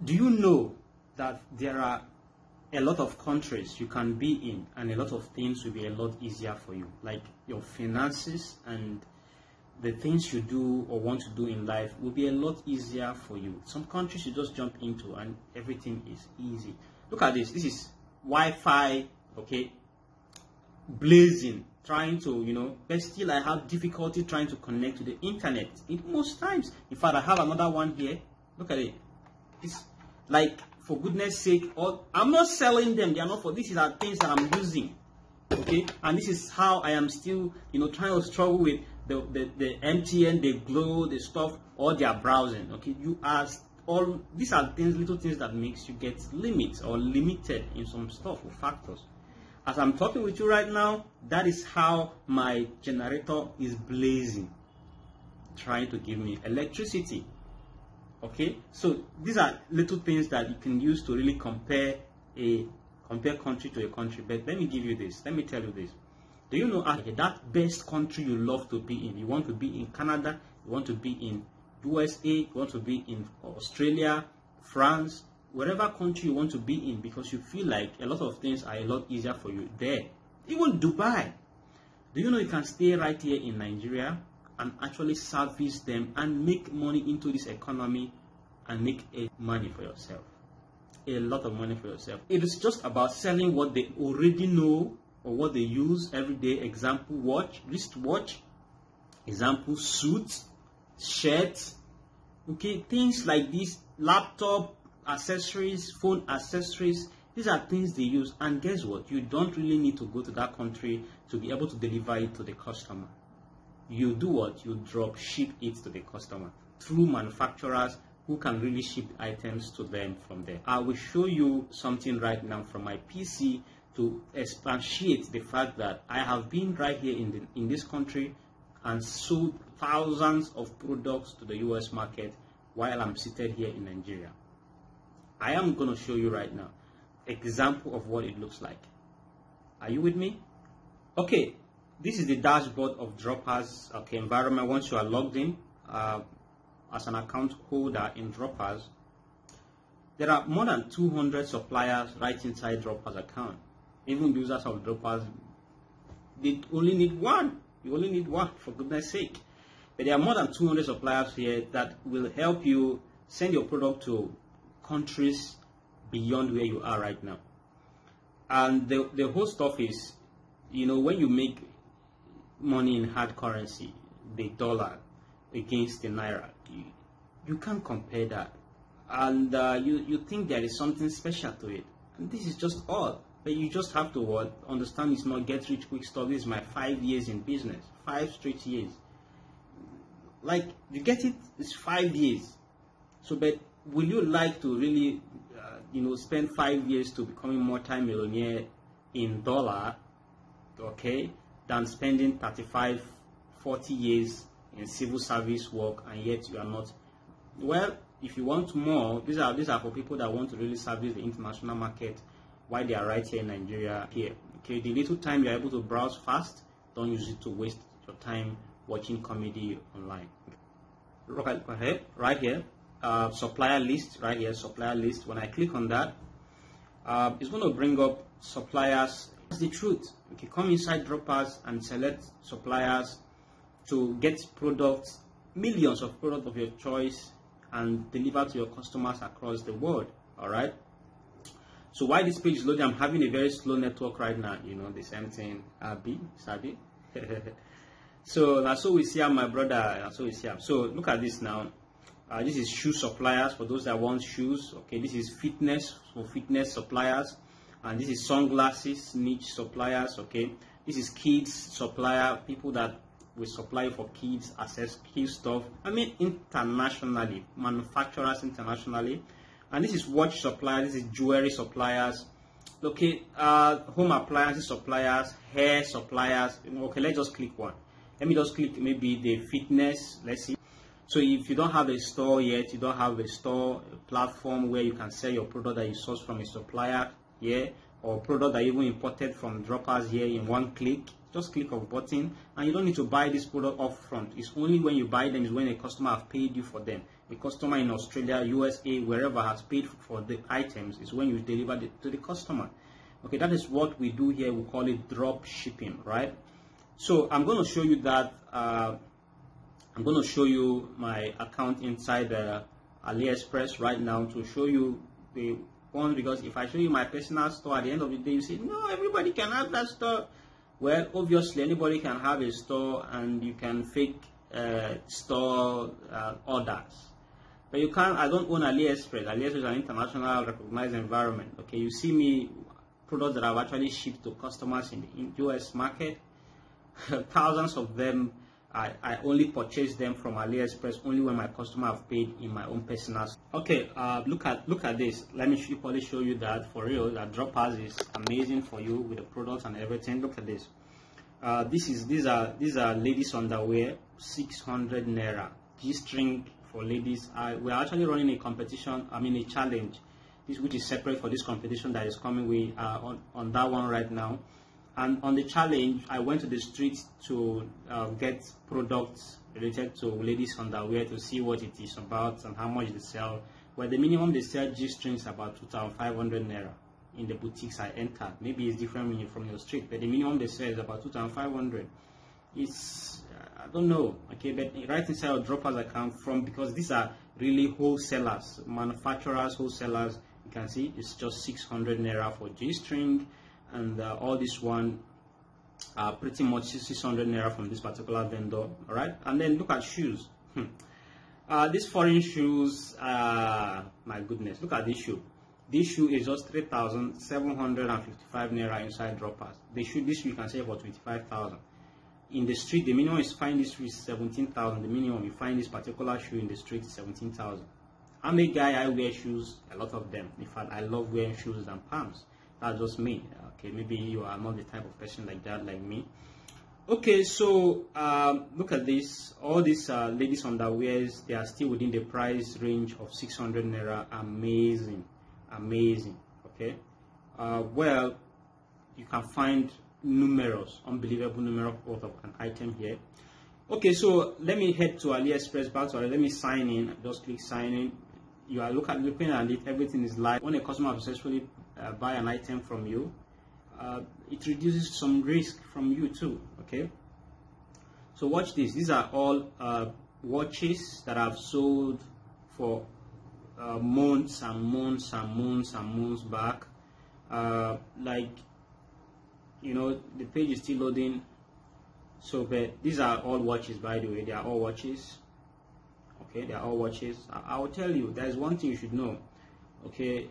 Do you know that there are a lot of countries you can be in and a lot of things will be a lot easier for you, like your finances and the things you do or want to do in life will be a lot easier for you. Some countries you just jump into and everything is easy. Look at this. This is Wi-Fi, okay, blazing, trying to, but still I have difficulty trying to connect to the internet most times. In fact, I have another one here. Look at it. It's like, for goodness sake, I'm not selling them. They are not for, these are things that I'm using, okay? And this is how I am still, trying to struggle with the MTN, the Glo, the stuff, or their browsing, okay? These are things, little things that makes you get limits or limited in some stuff or factors. As I'm talking with you right now, that is how my generator is blazing, trying to give me electricity. Okay, so these are little things that you can use to really compare country to a country. But let me give you this. Let me tell you this. Do you know that best country you love to be in? You want to be in Canada, you want to be in USA, you want to be in Australia, France, wherever country you want to be in, because you feel like a lot of things are a lot easier for you there. Even Dubai. Do you know you can stay right here in Nigeria and actually service them and make money into this economy and make money for yourself? A lot of money for yourself. It is just about selling what they already know or what they use every day. Example, wristwatch, example, suits, shirts, okay, things like this, laptop accessories, phone accessories. These are things they use, and guess what? You don't really need to go to that country to be able to deliver it to the customer. You do what? You drop ship it to the customer through manufacturers who can really ship items to them from there. I will show you something right now from my PC to expatiate the fact that I have been right here in this country and sold thousands of products to the US market while I'm seated here in Nigeria. I am going to show you right now example of what it looks like. Are you with me? Okay, this is the dashboard of Droppers environment. Once you are logged in as an account holder in Droppers, there are more than 200 suppliers right inside Droppers account. Even users of Droppers, they only need one. You only need one, for goodness sake. But there are more than 200 suppliers here that will help you send your product to countries beyond where you are right now. And the whole stuff is, when you make money in hard currency, the dollar against the naira, you can't compare that. And you think there is something special to it. And this is just all. But you just have to understand it's not get rich quick stuff. This is my 5 years in business, 5 straight years. Like, you get it? It's 5 years. So, but will you like to really, spend 5 years to becoming multi-millionaire in dollar, okay, than spending 35, 40 years in civil service work, and yet you are not? Well, if you want more, these are for people that want to really service the international market while they are right here in Nigeria. Here, okay, the little time you are able to browse fast, don't use it to waste your time watching comedy online. Right here, supplier list. Right here, supplier list. When I click on that, it's going to bring up suppliers. That's the truth. Okay, come inside Droppers and select suppliers to get products, millions of products of your choice, and deliver to your customers across the world. All right. So while this page is loading, I'm having a very slow network right now. The same thing. Sabi. So that's what we see, my brother. That's what we see. So look at this now. This is shoe suppliers for those that want shoes. Okay, this is fitness for fitness suppliers, and this is sunglasses niche suppliers. Okay, this is kids supplier, people that will supply for kids, access kids stuff. I mean internationally, manufacturers internationally. And this is watch suppliers. This is jewelry suppliers. Okay, home appliances suppliers, hair suppliers. Okay, let's just click one. Let me just click maybe the fitness. Let's see. So if you don't have a store yet, you don't have a store platform where you can sell your product that you source from a supplier here, or product that you even imported from Droppers here in one click, just click a button, and you don't need to buy this product up front. It's only when you buy them is when a customer have paid you for them. a customer in Australia, USA, wherever has paid for the items is when you deliver it to the customer. Okay, that is what we do here. We call it drop shipping, right? So I'm going to show you that. I'm going to show you my account inside the AliExpress right now to show you the one, because if I show you my personal store at the end of the day, you say, no, everybody can have that store. Well, obviously anybody can have a store and you can fake store orders, but you can't. I don't own AliExpress. AliExpress is an international recognized environment. Okay, you see me products that I've actually shipped to customers in the US market, thousands of them. I only purchase them from AliExpress only when my customer have paid in my own personal. Okay, look at this. Let me quickly show you that for real, that Droppers is amazing for you with the products and everything. Look at this. These are ladies underwear, 600 naira. G-string for ladies. We're actually running a competition. I mean a challenge, which is separate for this competition that is coming. We are on that one right now. And on the challenge, I went to the streets to get products related to ladies' underwear to see what it is about and how much they sell. Well, the minimum they sell G-strings about 2,500 naira in the boutiques I entered. Maybe it's different from your street, but the minimum they sell is about 2,500. It's I don't know. Okay, but right inside of Droppers account because these are really wholesalers, manufacturers, wholesalers. You can see it's just 600 naira for G-string. And all this one pretty much 600 naira from this particular vendor. All right, and then look at shoes. These foreign shoes, my goodness, look at this shoe. This shoe is just 3,755 naira inside Droppers. This shoe you can sell for 25,000. In the street, the minimum is find this shoe is 17,000. The minimum you find this particular shoe in the street is 17,000. I'm a guy, I wear shoes, a lot of them. In fact, I love wearing shoes than pants. That's just me. Okay, maybe you are not the type of person like that, like me. Okay, so look at this. All these ladies underwears, they are still within the price range of 600 naira. Amazing, amazing. Okay, well, you can find unbelievable numerous of an item here. Okay, so let me head to AliExpress back to let me sign in. Just click sign in. You are looking at it. Everything is live. When a customer successfully buy an item from you, it reduces some risk from you too. Okay, so watch this. These are all watches that I've sold for months and months and months and months back. Like, you know, the page is still loading. So, but these are all watches, by the way. They are all watches. Okay, they are all watches. I will tell you, there is one thing you should know. Okay,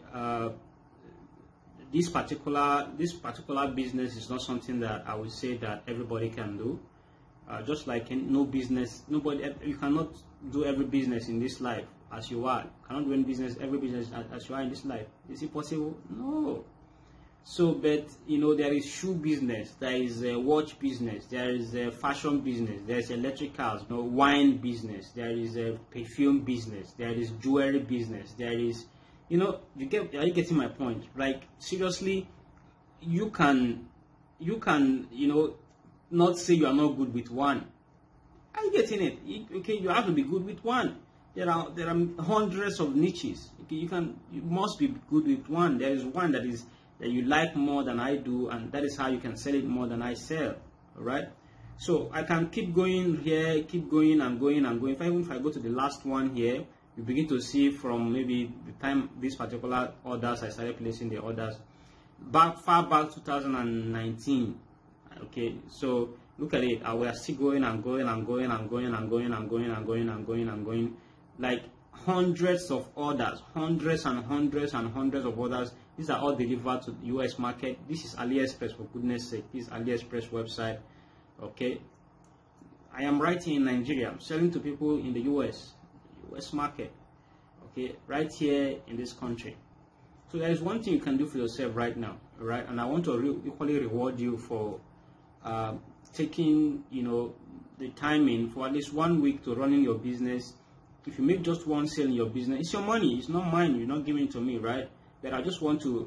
this particular business is not something that I would say that everybody can do. Just like no business, you cannot do every business in this life as you are. You cannot do every business as you are in this life. Is it possible? No. So, but you know, there is shoe business, there is a watch business, there is a fashion business, there is electricals, you know, wine business, there is a perfume business, there is jewelry business, there is, you know, are you getting my point? Like, seriously, you can, you know, not say you are not good with one. Are you getting it? Okay, you have to be good with one. There are hundreds of niches. Okay, you must be good with one. There is one that you like more than I do, and that is how you can sell it more than I sell. All right. So I can keep going here, keep going and going and going. Even if I go to the last one here, you begin to see from maybe the time these particular orders I started placing the orders far back 2019. Okay, so look at it. We are still going and going and going and going and going and going and going and going and going, like hundreds of orders, hundreds and hundreds and hundreds of orders. These are all delivered to the US market. This is AliExpress, for goodness sake. This is AliExpress website. Okay, I am right here in Nigeria. I'm selling to people in the US market. Okay, right here in this country. So there is one thing you can do for yourself right now, all right? And I want to equally reward you for taking, you know, the time in for at least 1 week to running your business. If you make just one sale in your business, it's your money. It's not mine. You're not giving it to me, right? But I just want to,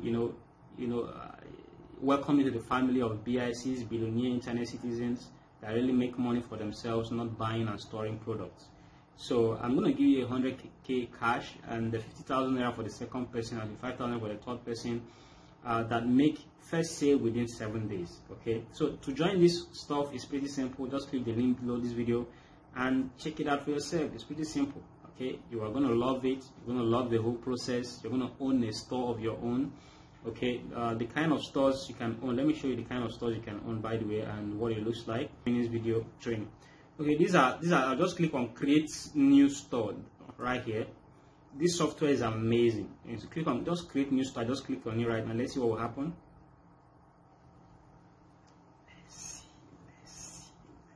welcome you to the family of BICs, billionaire internet citizens that really make money for themselves, not buying and storing products. So I'm going to give you 100k cash and the 50,000 naira for the second person and the 5,000 for the third person, that make first sale within 7 days. Okay, so to join this stuff is pretty simple. Just click the link below this video and check it out for yourself. It's pretty simple. Okay, you are going to love it. You're going to love the whole process. You're going to own a store of your own. Okay, the kind of stores you can own. Let me show you the kind of stores you can own, by the way, and what it looks like in this video training. Okay, these are I'll just click on create new store right here. This software is amazing. And so click on just create new store. Just click on it right now. Let's see what will happen. Let's see.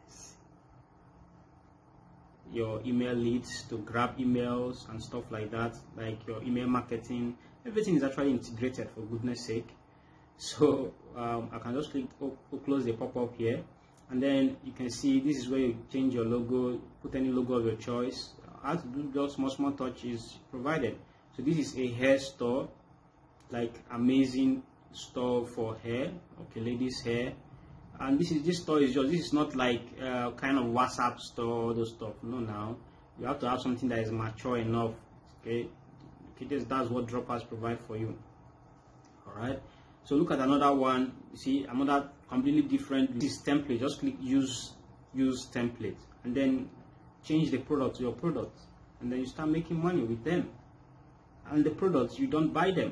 Your email leads to grab emails and stuff like that, like your email marketing. Everything is actually integrated, for goodness sake. So I can just click close the pop-up here, and then you can see this is where you change your logo, put any logo of your choice. How to do just small touches provided. So this is a hair store, like amazing store for hair. Okay, ladies hair. And this store is just, this is not like kind of WhatsApp store, all those stuff. No, now you have to have something that is mature enough. Okay, that's what Droppers provide for you. All right, so look at another one. You see another completely different. This template. Just click use template, and then change the product to your product, and then you start making money with them. And the products, you don't buy them.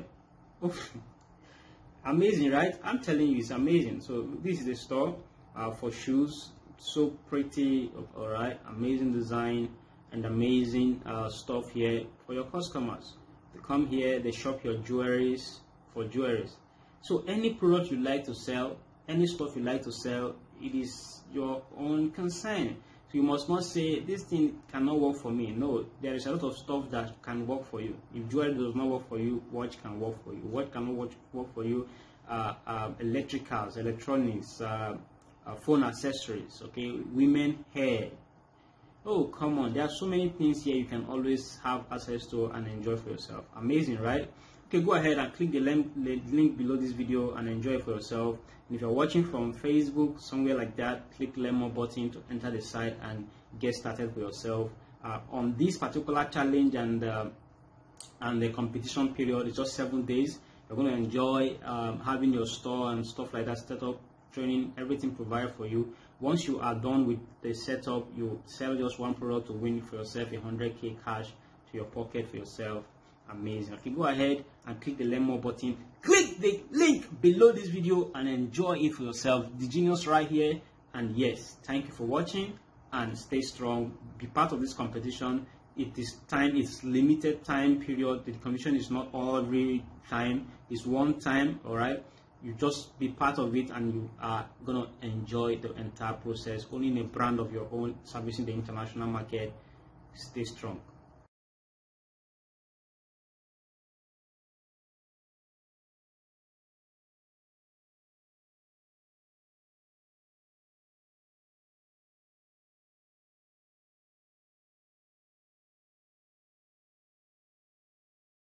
Amazing, right? I'm telling you, it's amazing. So this is the store for shoes. So pretty. All right, amazing design and amazing stuff here for your customers. They come here, they shop your jewelries for jewelries. So any product you like to sell, any stuff you like to sell, it is your own concern. So you must not say this thing cannot work for me. No, there is a lot of stuff that can work for you. If jewelry does not work for you, watch can work for you. What cannot work for you? Electricals, electronics, phone accessories. Okay, women hair. Oh, come on, there are so many things here you can always have access to and enjoy for yourself. Amazing, right? Okay, go ahead and click the link below this video and enjoy it for yourself. And if you're watching from Facebook, somewhere like that, click learn more button to enter the site and get started for yourself. On this particular challenge and the competition period, it's just 7 days. You're going to enjoy having your store and stuff like that set up, training, everything provided for you. Once you are done with the setup, you sell just one product to win for yourself 100k cash to your pocket for yourself. Amazing. Okay, go ahead and click the learn more button. Click the link below this video and enjoy it for yourself. The genius right here. And yes, thank you for watching and stay strong. Be part of this competition. It is time, it's limited time period. The competition is not every time, it's one time. All right, you just be part of it and you are gonna enjoy the entire process, owning a brand of your own, servicing the international market. Stay strong.